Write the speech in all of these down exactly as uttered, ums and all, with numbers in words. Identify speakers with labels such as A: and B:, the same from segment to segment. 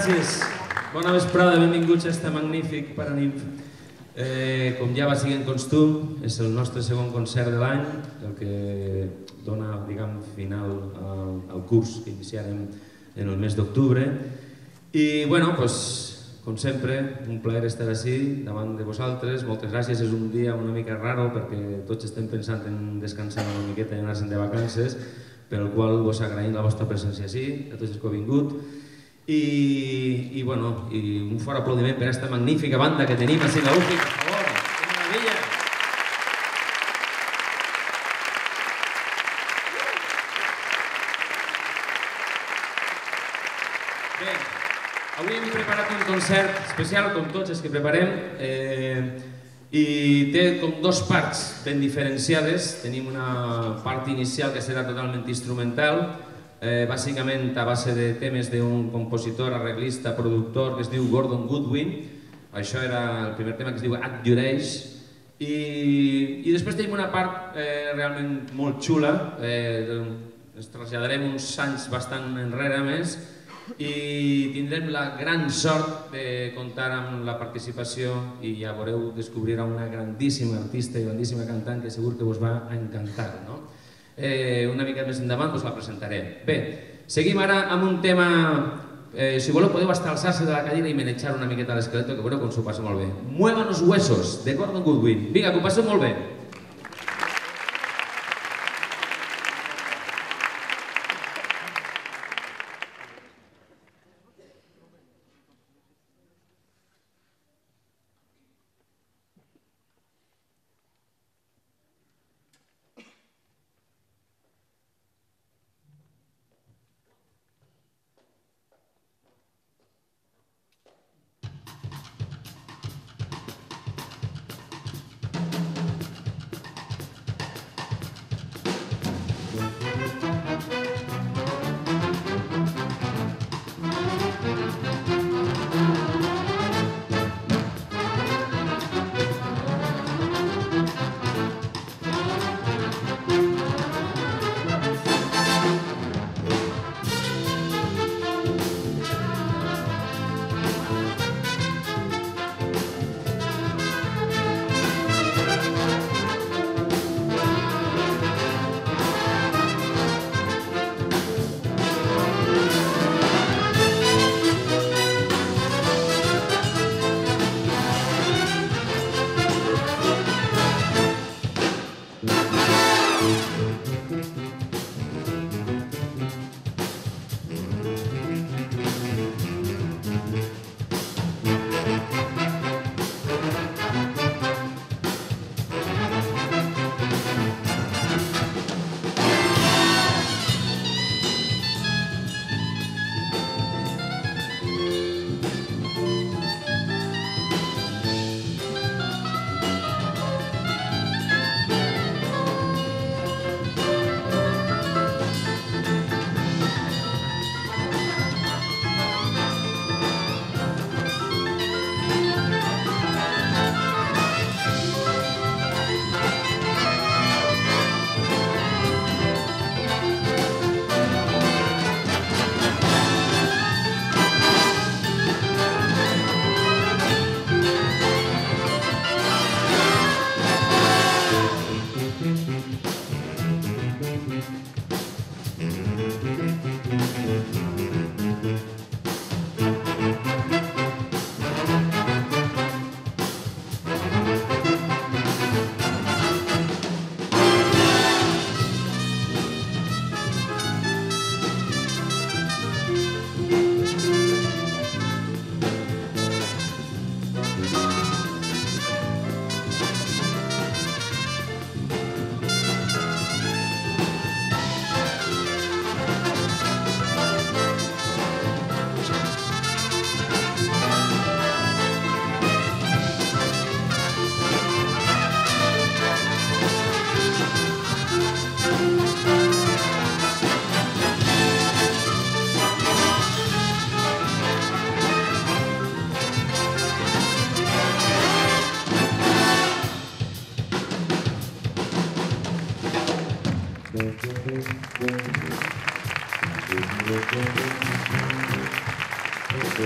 A: gràcies. Bona vesprada, benvinguts a este magnífic Paranimf. Com ja va siguent costum, és el nostre segon concert de l'any, el que dona, diguem, final al curs que iniciarem en el mes d'octubre. I, bueno, doncs, com sempre, un plaer estar així davant de vosaltres. Moltes gràcies. És un dia una mica raro perquè tots estem pensant en descansar una miqueta i anar-se'n de vacances, per el qual vos agraïm la vostra presència així, a tots els que heu vingut. I, bueno, un fort aplaudiment per a aquesta magnífica banda que tenim així a l'U F I C, per favor. Que meravella! Bé, avui hem preparat un concert especial, com tots els que preparem, i té com dos parts ben diferenciades. Tenim una part inicial que serà totalment instrumental, bàsicament a base de temes d'un compositor, arreglista, productor que es diu Gordon Goodwin. Això era el primer tema, que es diu At Your Age. I després tenim una part realment molt xula. Ens traslladarem uns anys bastant enrere més i tindrem la gran sort de comptar amb la participació, i ja veureu, descobrirà una grandíssima artista i grandíssima cantant que segur que us va encantar. Una mica més endavant us la presentaré. Bé, seguim ara amb un tema, si voleu podeu estar alçar-se de la cadira i manejar una miqueta l'esqueleto, que veureu com s'ho passa molt bé. Muevan los huesos, de Gordon Goodwin. Vinga, que ho passeu molt bé.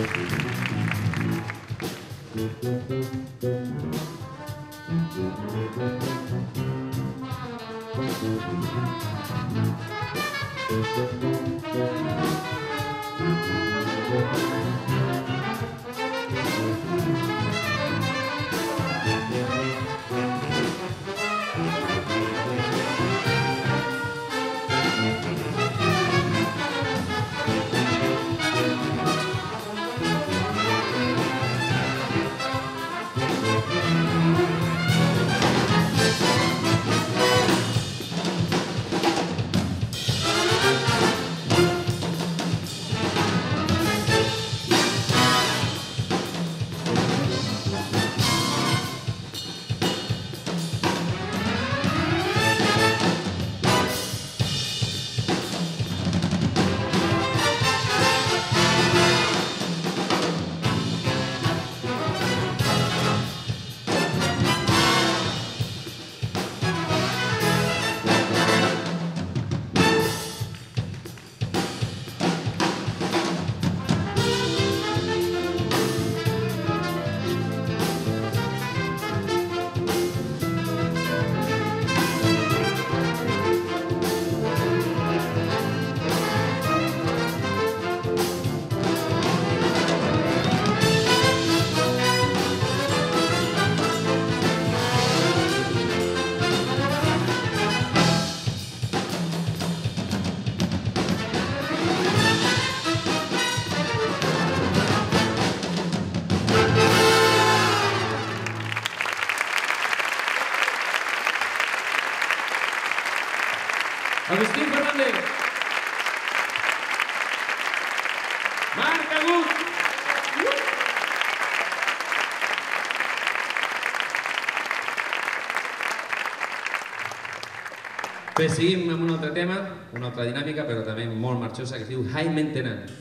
A: Agustín Fernández. Marc Agut. Bé, seguim amb un altre tema, una altra dinàmica, però també molt marxosa, que es diu High Maintenance.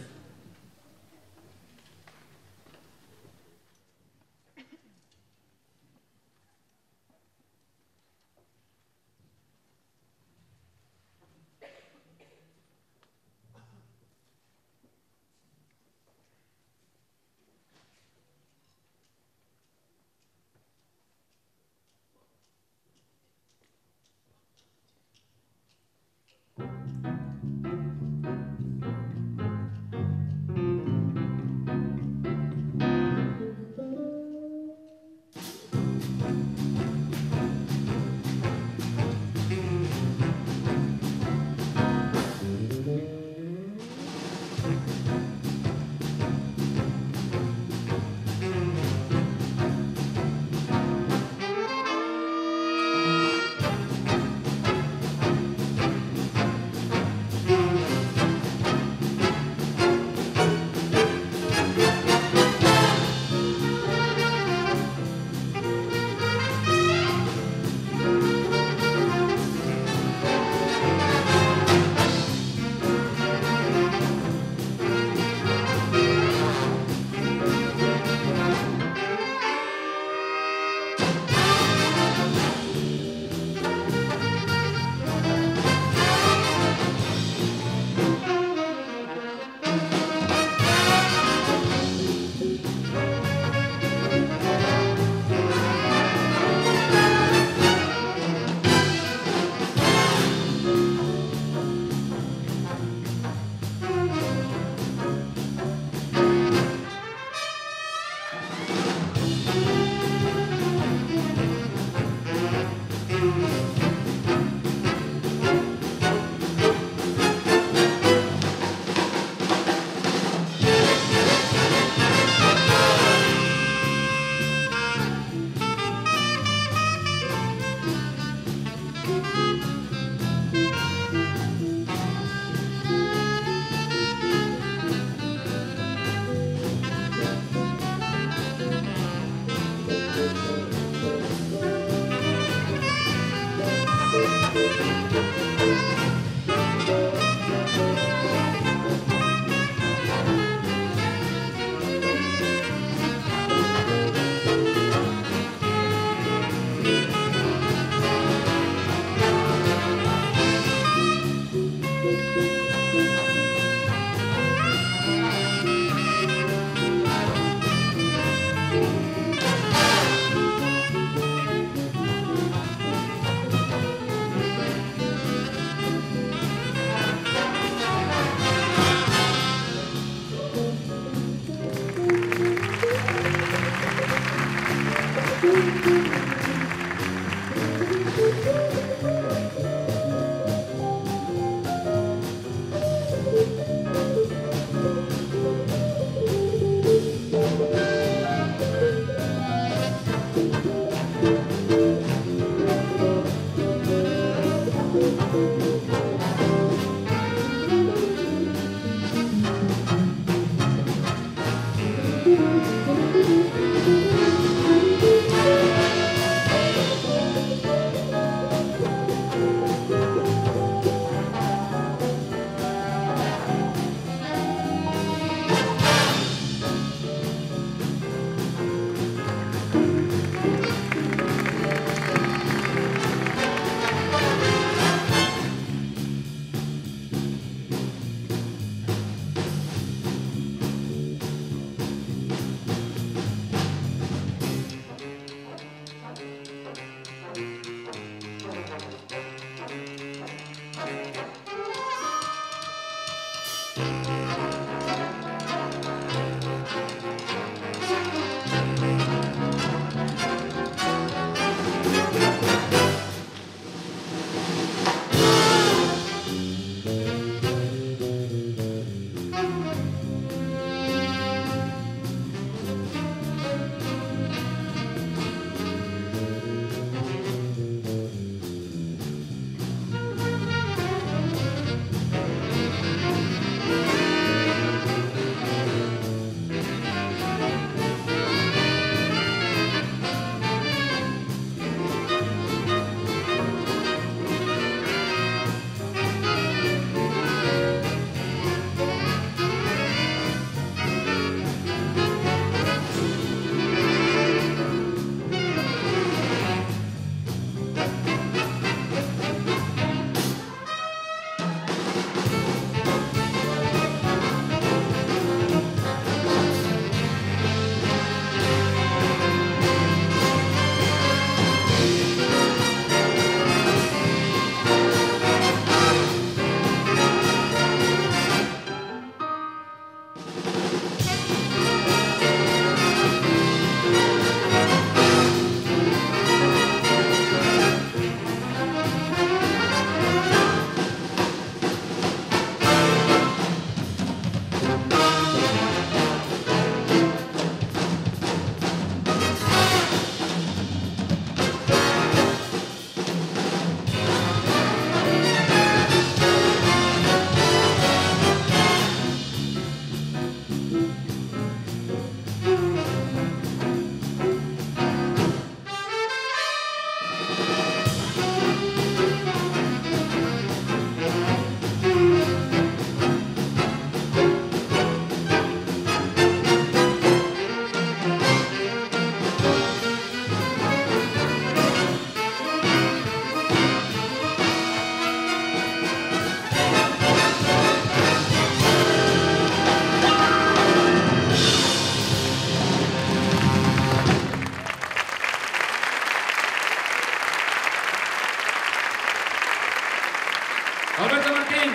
A: Alberto Martín.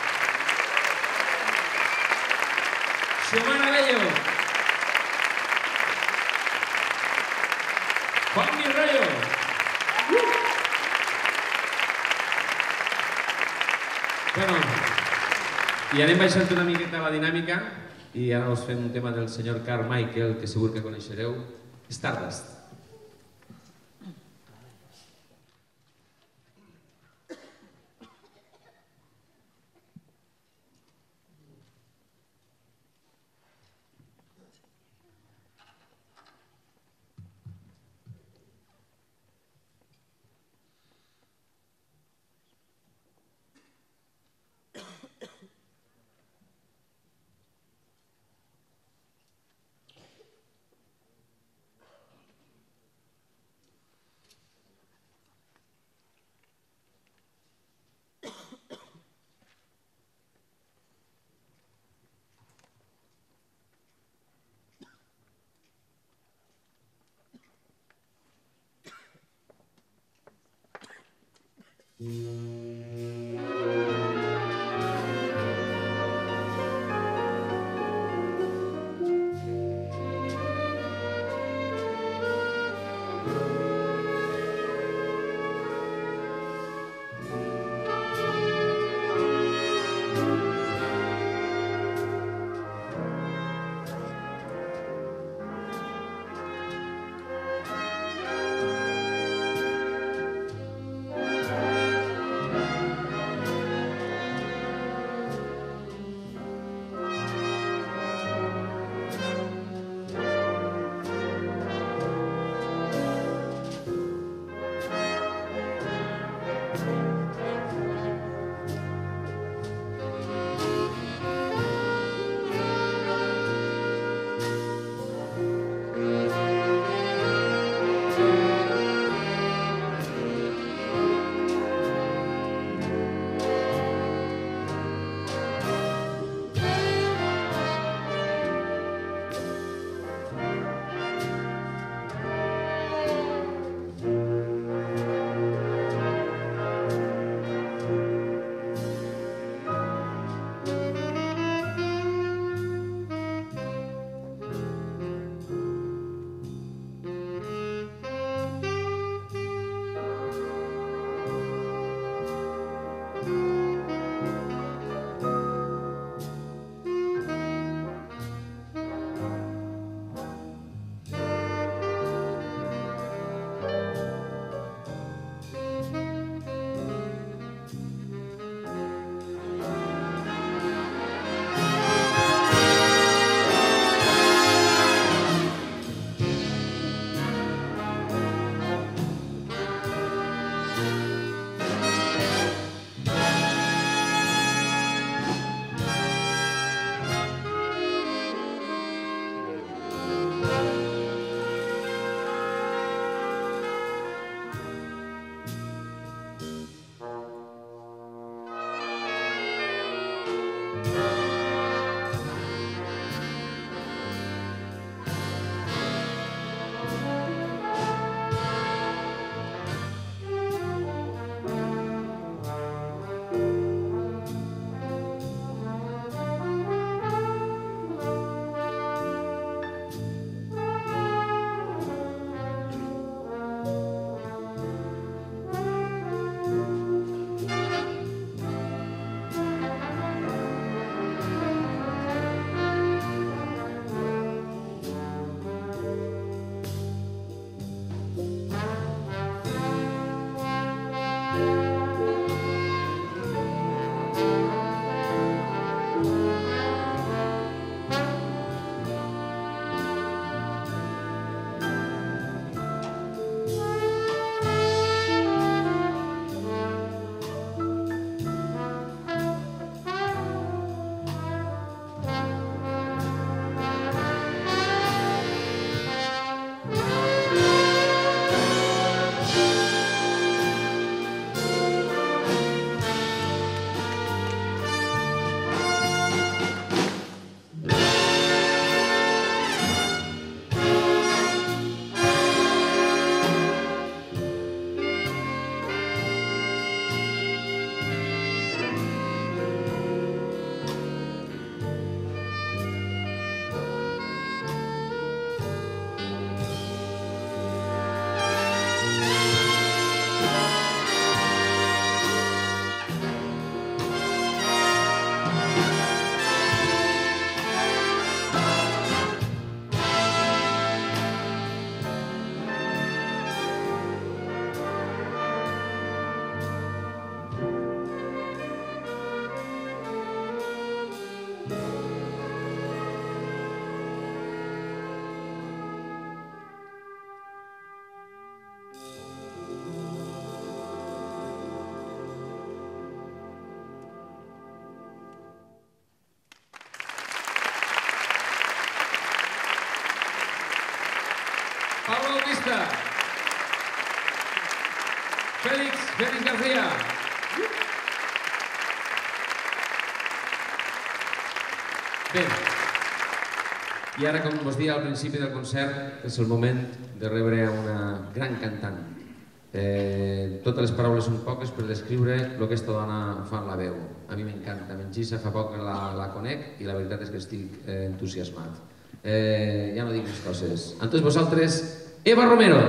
A: Xiomara Bello. Juan Mi Rayo. Bueno, i anem baixant una miqueta la dinàmica i ara us fem un tema del senyor Carmichael, que segur que coneixereu, Stardust. Pablo Bautista. Félix, Félix García. Bé, i ara, com vos dia al principi del concert, és el moment de rebre una gran cantant. Totes les paraules són poques per descriure el que aquesta dona fa en la veu. A mi m'encanta, amb en Gisa fa poc la conec i la veritat és que estic entusiasmat. Ja no dic més coses. Amb tots vosaltres, Eva Romero.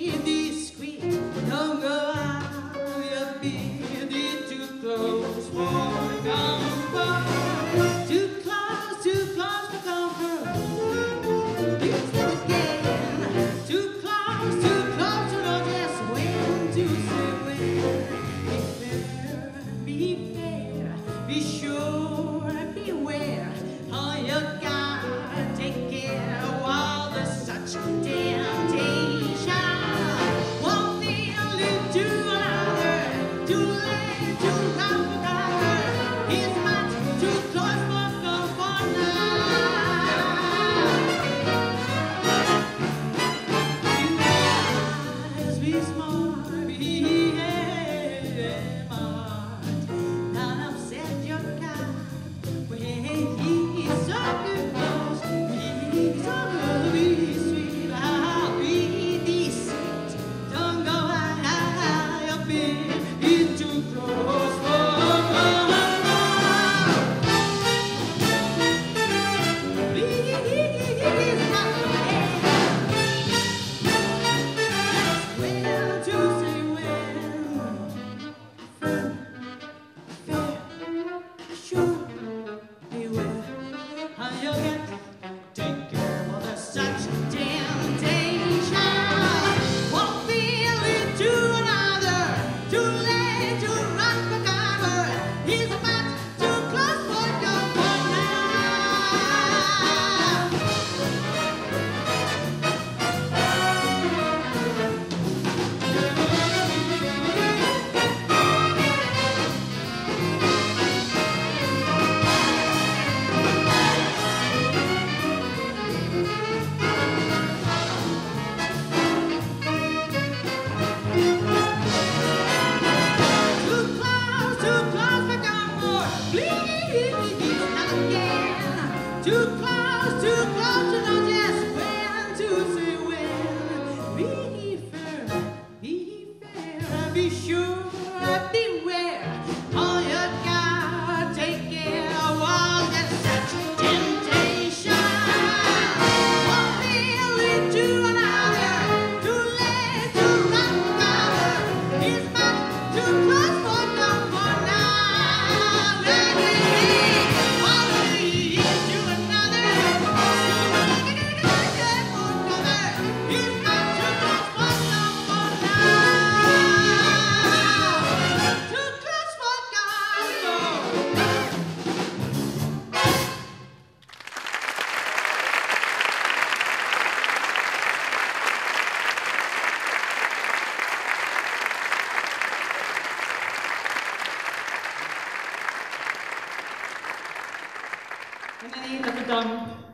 B: Bona nit a tothom.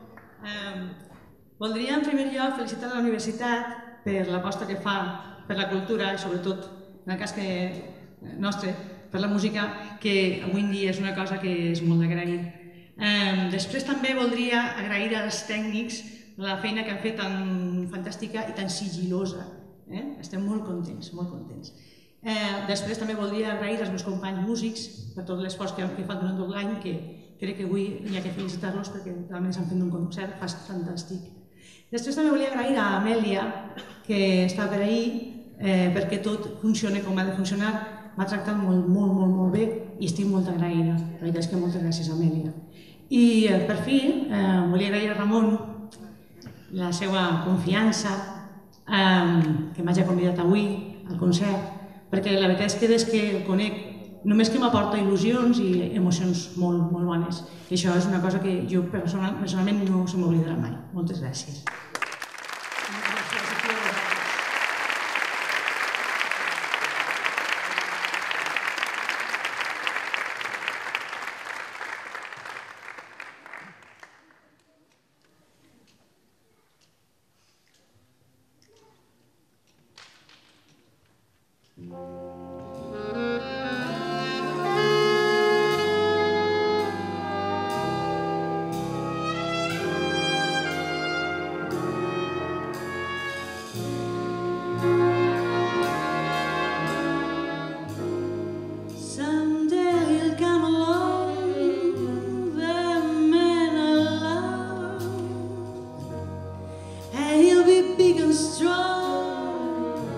B: Voldria en primer lloc felicitar la universitat per l'aposta que fa per la cultura i sobretot, en el cas nostre, per la música, que avui en dia és una cosa que és molt d'agrair. Després també voldria agrair als tècnics la feina que han fet tan fantàstica i tan sigil·losa. Estem molt contents, molt contents. Després també voldria agrair als meus companys músics per tot l'esforç que han fet durant tot l'any, que crec que avui hi ha que felicitar-los perquè realment s'han fet un concert fantàstic. Després també volia agrair a Amèlia, que està per ahir, perquè tot funciona com ha de funcionar. M'ha tractat molt, molt, molt, molt bé i estic molt agraïda. La veritat és que moltes gràcies, Amèlia. I per fi, volia agrair a Ramon la seva confiança, que m'hagi convidat avui al concert, perquè la veritat és que des que el conec només que m'aporta il·lusions i emocions molt, molt bones. I això és una cosa que jo personalment no se m'oblidarà mai. Moltes gràcies.
C: Strong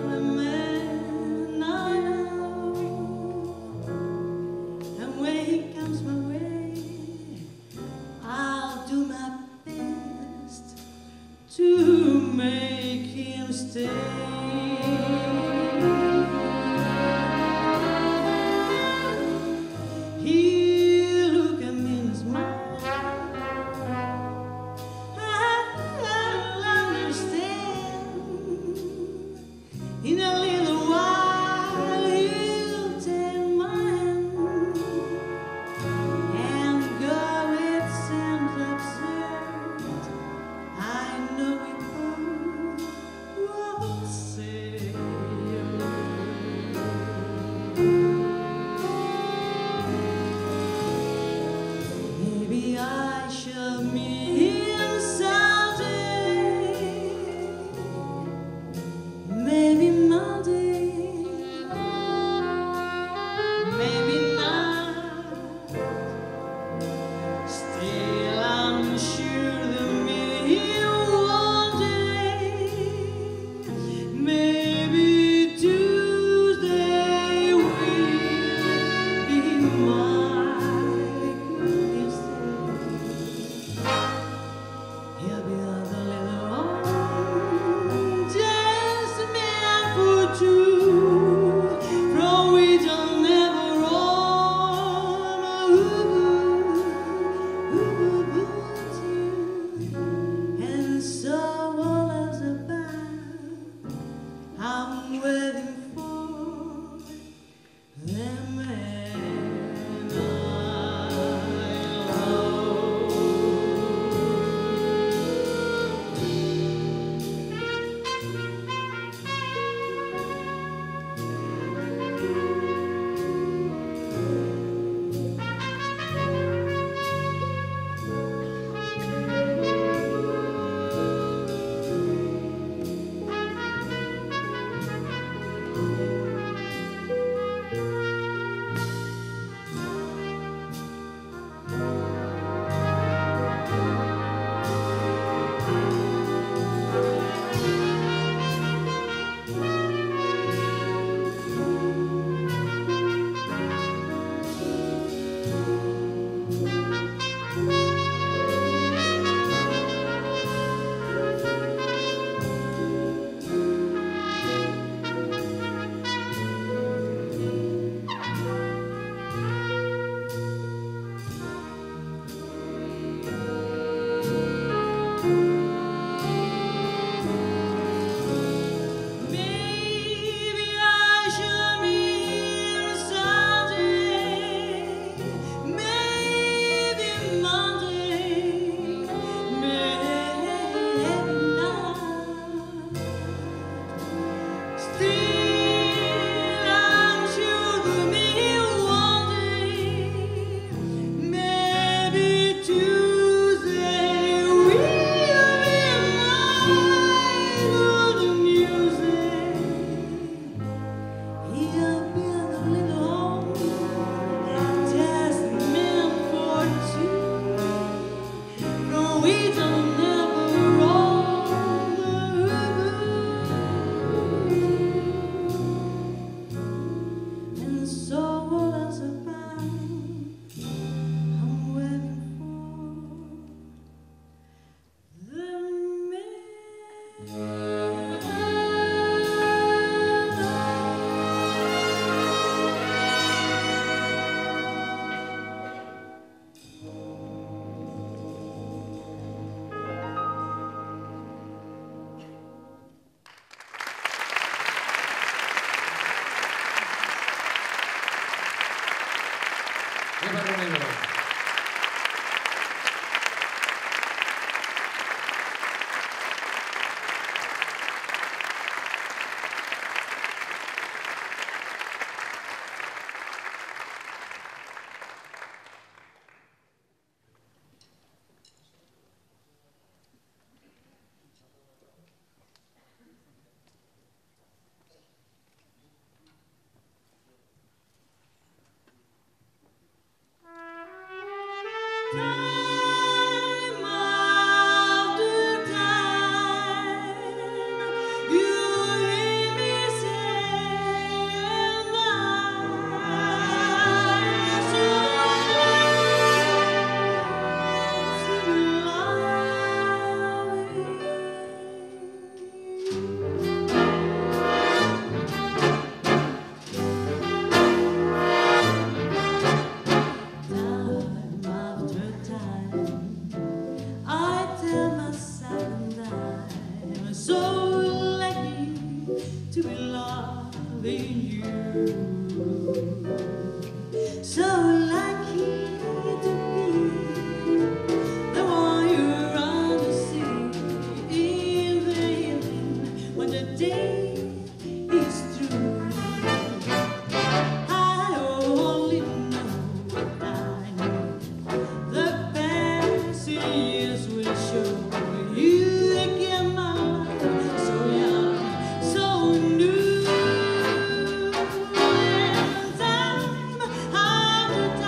C: Time after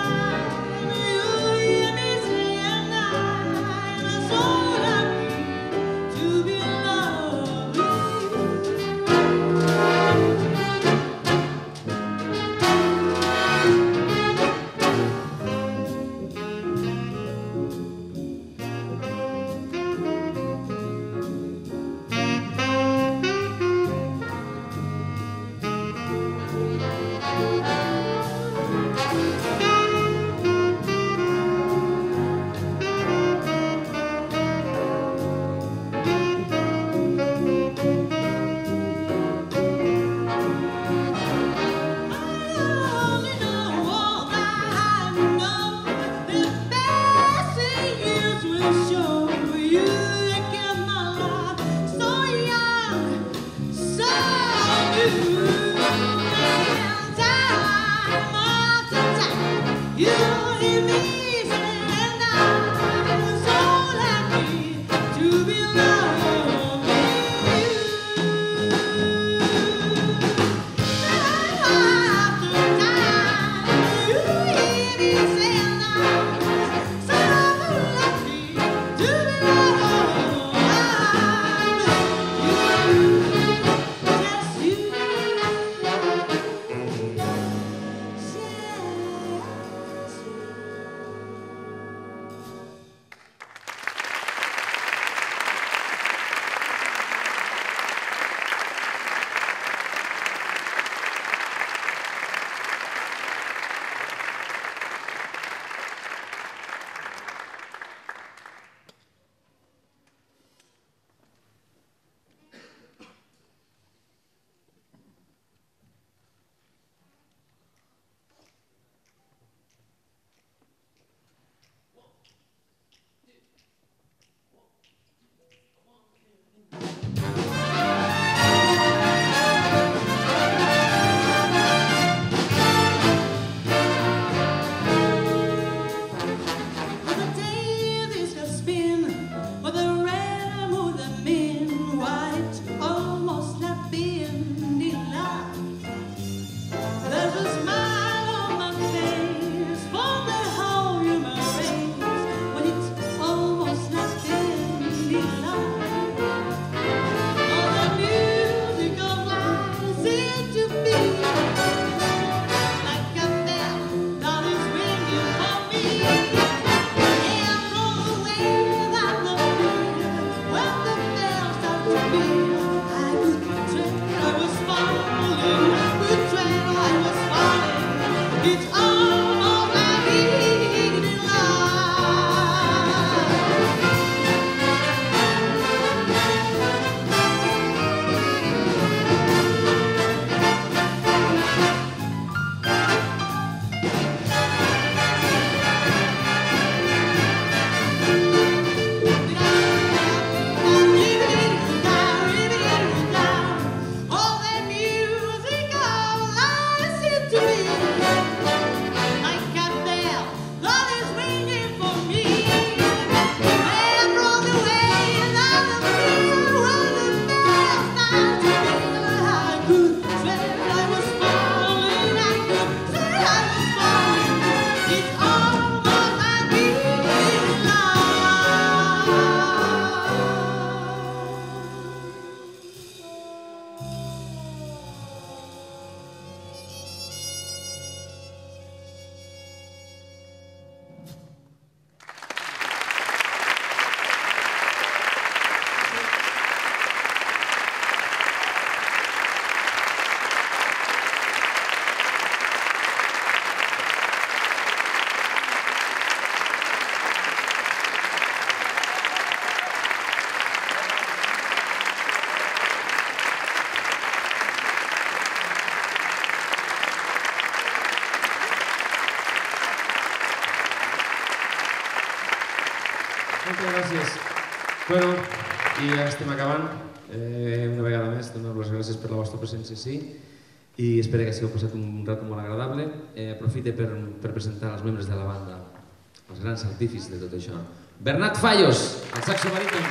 A: gràcies. Bueno, i ja estem acabant. Una vegada més, donar les gràcies per la vostra presència, sí, i espero que hagueu passat un rato molt agradable. Aprofite per presentar els membres de la banda, els grans artífices de tot això. Bernat Fallos, al saxo baríton.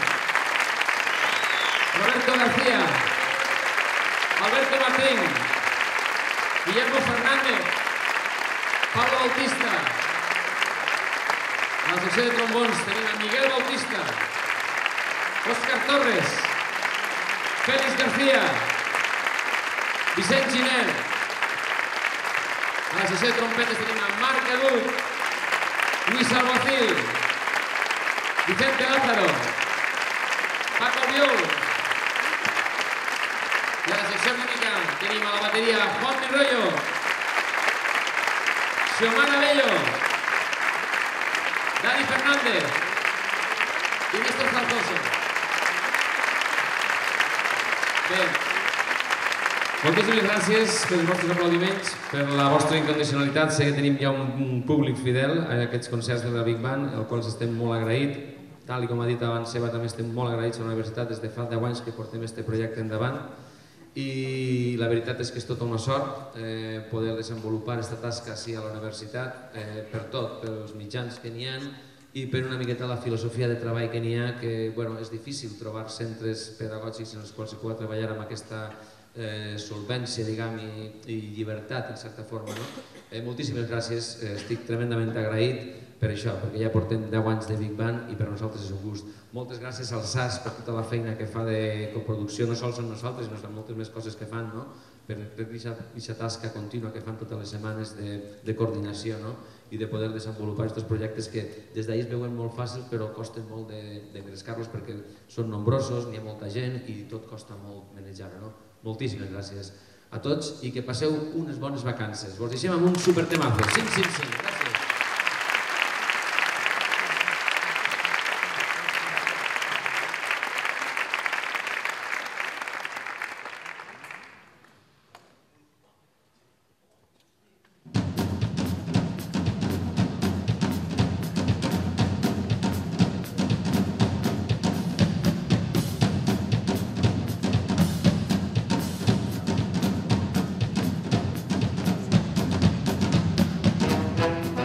A: Roberto García, Alberto Martín, Guillermo Fernández, Pablo Bautista. A la secció de trombons tenim a Miguel Bautista, Òscar Torres, Félix García, Vicent Giner. A la secció de trompetes tenim a Marc Elut, Luis Alguacil, Vicente Lázaro, Paco Biol. I a la secció rítmica tenim a la bateria Juan Mirollo, Xiomara Bello, Dani Fernández i Néstor Zarzoso. Bé, moltíssimes gràcies pels vostres aplaudiments, per la vostra incondicionalitat. Sé que tenim ja un públic fidel a aquests concerts de la Big Band, al qual estem molt agraïts. Tal com ha dit abans Seba, també estem molt agraïts a la universitat des de fa deu anys que portem aquest projecte endavant. I la veritat és que és tota una sort poder desenvolupar aquesta tasca així a la universitat, per tot, pels mitjans que n'hi ha i per una miqueta la filosofia de treball que n'hi ha, que és difícil trobar centres pedagògics en els quals es pugui treballar amb aquesta solvència, diguem, i llibertat, en certa forma. Moltíssimes gràcies, estic tremendament agraït per això, perquè ja portem deu anys de Big Band i per nosaltres és un gust. Moltes gràcies al S A S per tota la feina que fa de coproducció, no sols amb nosaltres, sinó amb moltes més coses que fan, per aquesta tasca contínua que fan totes les setmanes de coordinació i de poder desenvolupar aquests projectes que des d'ahir es veuen molt fàcils però costen molt d'engrescar-los perquè són nombrosos, n'hi ha molta gent i tot costa molt manejar-ho. Moltíssimes gràcies a tots i que passeu unes bones vacances. Vos deixem amb un supertemazo. cinc cinc cinc. Gràcies.
C: Thank you.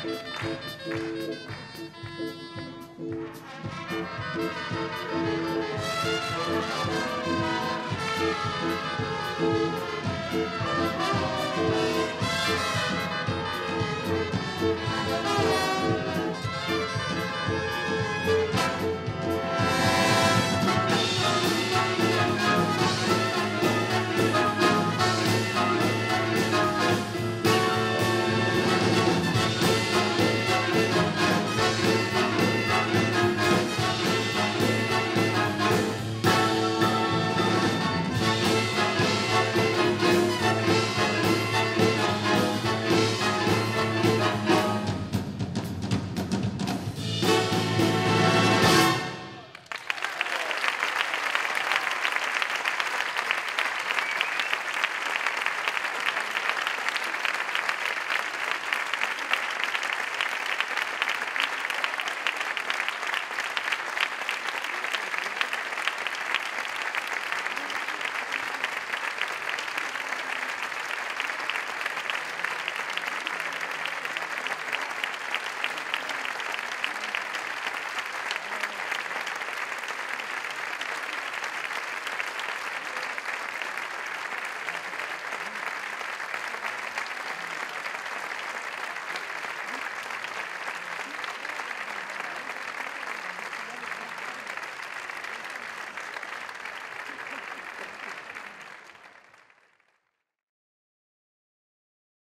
C: Thank you.